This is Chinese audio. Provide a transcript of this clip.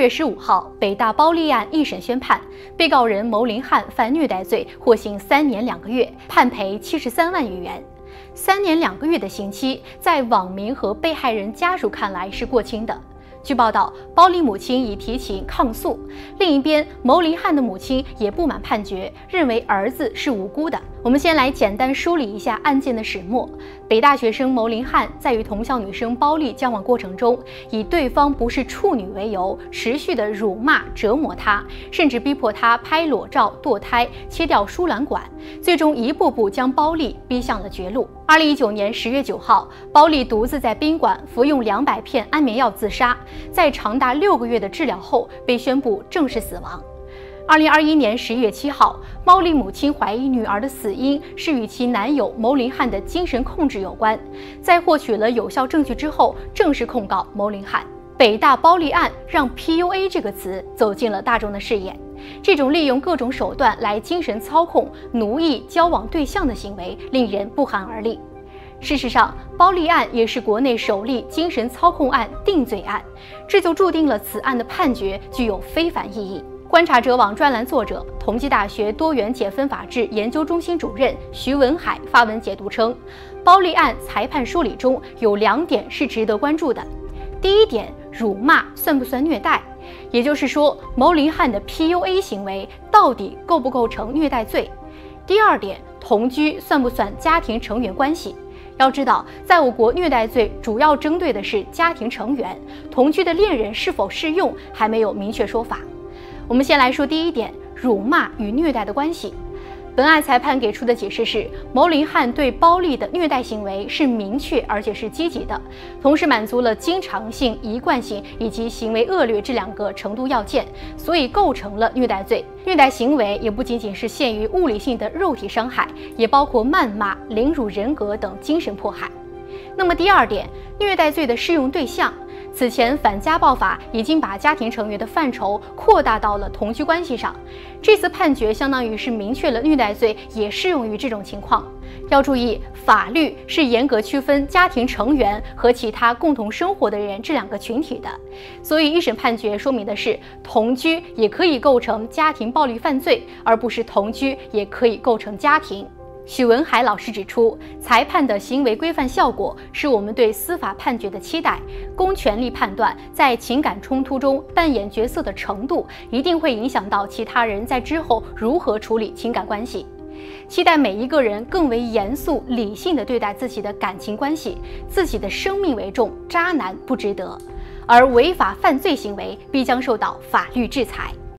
月15号，北大包利案一审宣判，被告人牟林汉犯虐待罪，获刑3年2个月，判赔73万余元。3年2个月的刑期，在网民和被害人家属看来是过轻的。据报道，包利母亲已提起抗诉。另一边，牟林汉的母亲也不满判决，认为儿子是无辜的。我们先来简单梳理一下案件的始末。北大学生牟林汉在与同校女生包利交往过程中，以对方不是处女为由，持续的辱骂、折磨她，甚至逼迫她拍裸照、堕胎、切掉输卵管，最终一步步将包利逼向了绝路。2019年10月9号，包利独自在宾馆服用200片安眠药自杀，在长达6个月的治疗后被宣布正式死亡。2021年11月7号，包利母亲怀疑女儿的死因是与其男友牟林汉的精神控制有关，在获取了有效证据之后，正式控告牟林汉。北大包利案让 PUA 这个词走进了大众的视野。这种利用各种手段来精神操控、奴役交往对象的行为，令人不寒而栗。事实上，包利案也是国内首例精神操控案定罪案，这就注定了此案的判决具有非凡意义。观察者网专栏作者、同济大学多元解分法治研究中心主任徐文海发文解读称，包利案裁判梳理中有2点是值得关注的。第一点，辱骂算不算虐待？也就是说，牟林汉的 PUA 行为到底构不构成虐待罪？第二点，同居算不算家庭成员关系？要知道，在我国，虐待罪主要针对的是家庭成员，同居的恋人是否适用还没有明确说法。我们先来说第一点，辱骂与虐待的关系。本案裁判给出的解释是，牟林汉对包利的虐待行为是明确而且是积极的，同时满足了经常性、一贯性以及行为恶劣这2个程度要件，所以构成了虐待罪。虐待行为也不仅仅是限于物理性的肉体伤害，也包括谩骂、凌辱人格等精神迫害。那么第二点，虐待罪的适用对象。此前反家暴法已经把家庭成员的范畴扩大到了同居关系上，这次判决相当于是明确了虐待罪也适用于这种情况。要注意，法律是严格区分家庭成员和其他共同生活的人这2个群体的，所以一审判决说明的是，同居也可以构成家庭暴力犯罪，而不是同居也可以构成家庭。许文海老师指出，裁判的行为规范效果是我们对司法判决的期待。公权力判断在情感冲突中扮演角色的程度，一定会影响到其他人在之后如何处理情感关系。期待每一个人更为严肃理性地对待自己的感情关系，自己的生命为重，渣男不值得。而违法犯罪行为必将受到法律制裁。